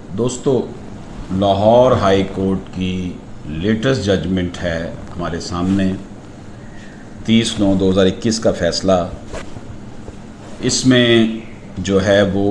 दोस्तों, Lahore high court की latest judgment है हमारे सामने। 30/9/2021 का फ़ैसला। इसमें जो है वो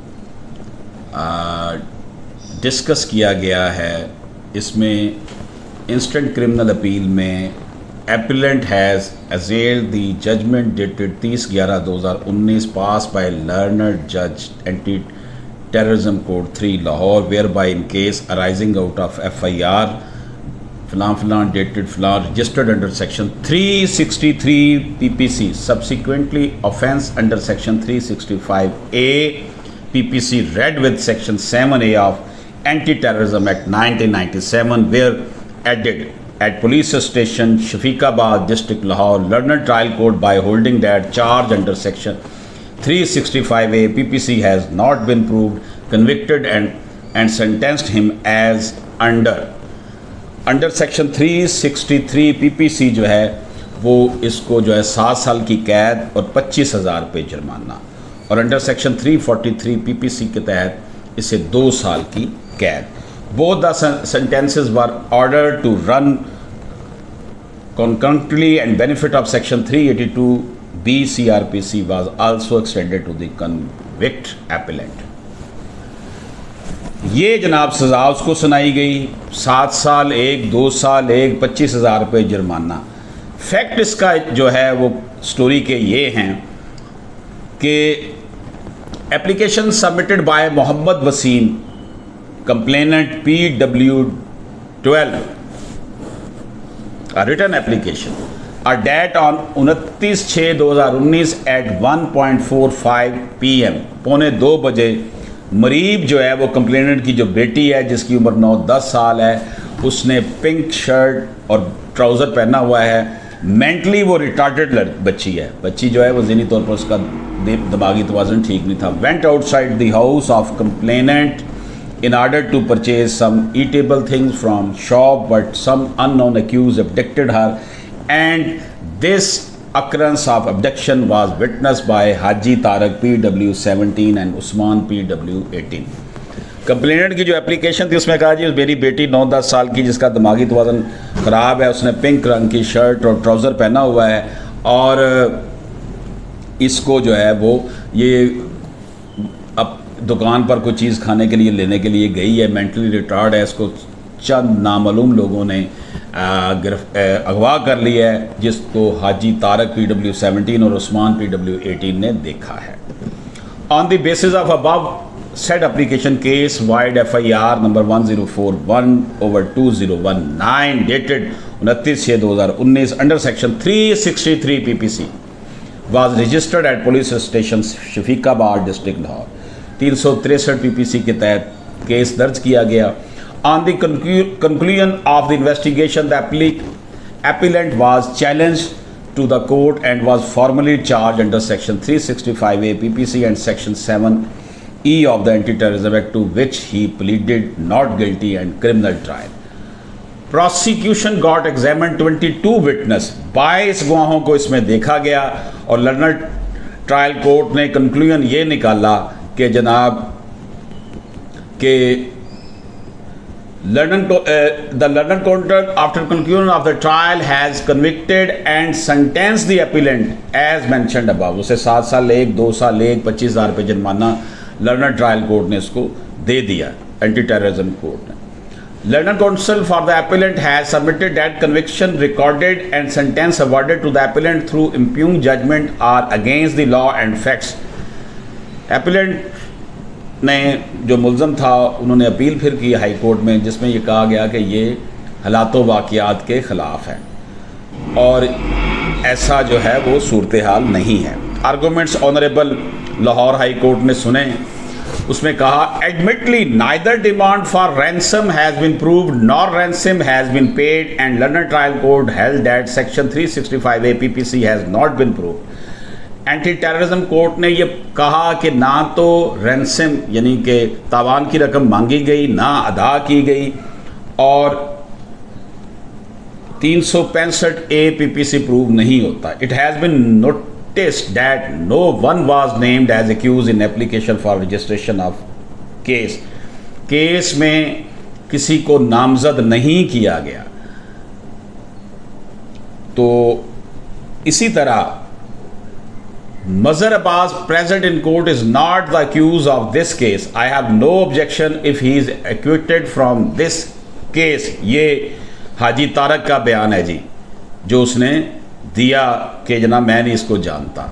डिस्कस किया गया है। इसमें इंस्टेंट क्रिमिनल अपील में appellant has assailed the judgment dated 30/11/2019 pass by learned जज anti terrorism court 3 Lahore whereby in case arising out of FIR फलां डेटेड फलां registered under section 363 PPC subsequently offence under section 365A PPC read with section 7A of Anti-Terrorism Act 1997 were added at police station Shafiqabad district Lahore learned trial court by holding that charge under section 365A PPC has not been proved, convicted and sentenced him as under section 363 PPC जो है वो इसको जो है 7 साल की कैद और 25,000 रुपये जुर्माना, और अंडर सेक्शन 343 PPC के तहत इसे 2 साल की कैद। Both the sentences were ordered to run concurrently and benefit of section 382B CRPC was also extended to the convict appellant। ये जनाब सज़ा उसको सुनाई गई 7 साल, 1 2 साल, 1 25,000 रुपये जुर्माना। फैक्ट इसका जो है वो स्टोरी के ये हैं कि application submitted by Mohammad Waseem complainant PW12 a written application a date on 29/6/2019 at 1:45 PM पौने 2 बजे मरीब जो है वो कंप्लेनेंट की जो बेटी है जिसकी उम्र 9-10 साल है, उसने पिंक शर्ट और ट्राउज़र पहना हुआ है। मेंटली वो रिटार्टेड बच्ची है। बच्ची जो है वो ज़हनी तौर पर उसका दिमागी तवाज़ुन ठीक नहीं था। Went outside the house of complainant in order to purchase some eatable things from shop, but some unknown accused abducted her, and this occurrence of abduction was witnessed by Haji Tariq PW17 and Usman PW18। Complainant की जो application थी उसमें कहा जी मेरी बेटी 9-10 साल की जिसका दिमागी तवाज़ुन ख़राब है, उसने पिंक रंग की शर्ट और ट्राउज़र पहना हुआ है, और इसको जो है वो ये अब दुकान पर कोई चीज़ खाने के लिए लेने के लिए गई है, मेंटली रिटार्ड है। इसको चंद नामालूम लोगों ने अगवा कर लिया है, जिसको हाजी तारक PW17 और उस्मान PW18 ने देखा है। On the basis of above said application case vide FIR number 1041/2019 dated 29/6/2019 under section 363 PPC was registered at police station Shafiqabad district Lahore. 363 PPC के तहत केस दर्ज किया गया। On the conclusion of the investigation the appellant was challenged to the court and was formally charged under section 365A PPC and section 7E of the Anti-Terrorism Act, to which he pleaded not guilty and criminal trial। Prosecution got examined 22 witness, 22 गवाहों को इसमें देखा गया, और learned trial court ने conclusion ये निकाला कि जनाब के the learned court after conclusion of the trial has convicted and sentenced the appellant as mentioned above। उसे 7 साल, 1 2 साल, 1 25,000 रुपये जुर्माना लर्नड ट्रायल कोर्ट ने इसको दे दिया, एंटी टेररिज्म कोर्ट ने। Learned counsel for the appellant has submitted that conviction recorded and sentence awarded to the appellant through impugned judgment are against the law and facts। appellant ने जो मुल्ज़म था उन्होंने appeal फिर की हाई कोर्ट में, जिसमें ये कहा गया कि ये हालातों वाक़ियात के ख़िलाफ़ है और ऐसा जो है वो सूरत हाल नहीं है। Arguments honourable Lahore high court ने सुने। उसमें कहा admittedly neither demand for ransom has been proved nor ransom has been paid and learned trial court held that section 365A PPC has not been proved. Anti terrorism court ने ये कहा कि ना तो रैंसम यानी कि तावान की रकम मांगी गई, ना अदा की गई, और 365A PPC प्रूव नहीं होता। It has been noticed that no one was named as accused in application for registration of case case में किसी को नामजद नहीं किया गया। तो इसी तरह Mazhar Abbas present in court is not the accused of this case. I have no objection if he is acquitted from this case. ये हाजी तारक का बयान है जी, जो उसने दिया कि जनाब मैं नहीं इसको जानता।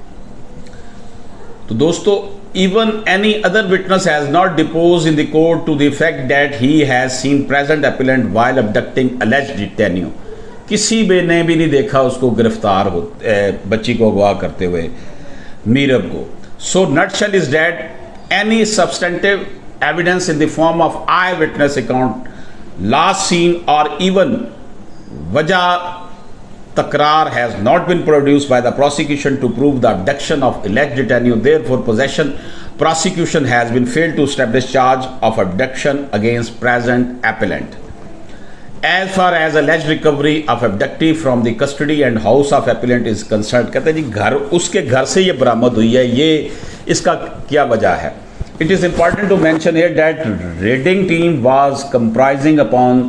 तो दोस्तों, even any other witness has not deposed in the court to the effect that he has seen present appellant while abducting alleged detainee. किसी ने भी नहीं देखा उसको गिरफ्तार हो बच्ची को अगवा करते हुए मीरब को। So nutshell is that any substantive evidence in the form of eye witness account, last seen और इवन वजह तकरार has not been produced by the prosecution to prove the abduction of alleged detainee. Therefore, possession prosecution has been failed to establish charge of abduction against present appellant. As far as alleged recovery of abductee from the custody and house of appellant is concerned, कहते हैं जी घर, उसके घर से ये बरामद हुई है, ये इसका क्या वजह है? It is important to mention here that raiding team was comprising upon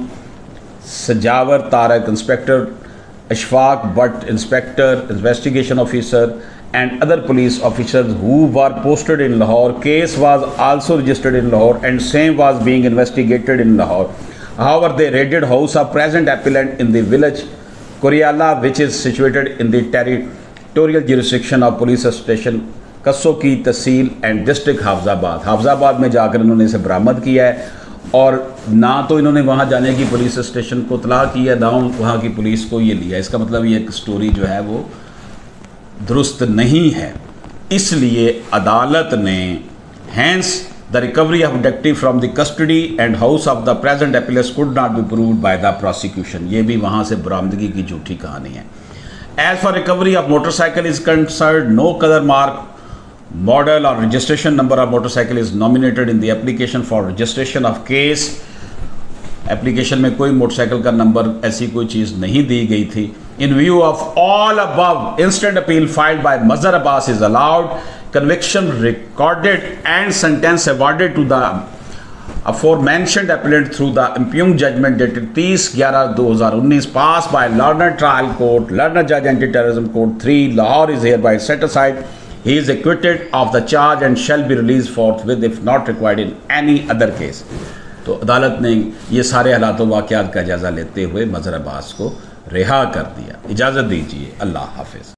Sajawar Tariq, Inspector Ashfaq Butt, Inspector, Investigation Officer and other police officers who were posted in Lahore. Case was also registered in Lahore and same was being investigated in Lahore. However, they raided house of present appellant in the village Kuriala, which is situated in the territorial jurisdiction of police station Kasso की tehsil and district Hafizabad. Hafizabad में जाकर इन्होंने इसे बरामद किया है और ना तो इन्होंने वहाँ जाने की पुलिस स्टेशन को इत्तला की है, ना वहाँ की पुलिस को ये लिया। इसका मतलब ये स्टोरी जो है वो दुरुस्त नहीं है। इसलिए अदालत ने hence The recovery of abductee from the custody and house of the present appellant could not be proved by the prosecution. ये भी वहाँ से बरामदगी की झूठी कहानी है। As for recovery of motorcycle is concerned, no color mark, model or registration number of motorcycle is nominated in the application for registration of case. Application में कोई मोटरसाइकिल का नंबर ऐसी कोई चीज़ नहीं दी गई थी। In view of all above, instant appeal filed by Mazhar Abbas is allowed. Conviction recorded and sentence awarded to the aforementioned appellant through the impugned judgment dated 30/11/2019 passed by Learned Trial Court, Learned Judge Anti-Terrorism Court 3, Lahore is hereby set aside. He is acquitted of the charge and shall be released forthwith if not required in any other case. तो अदालत ने ये सारे हालात वाक़यात का जायज़ा लेते हुए मज़हर अब्बास को रिहा कर दिया। इजाज़त दीजिए, अल्लाह हाफ़िज़।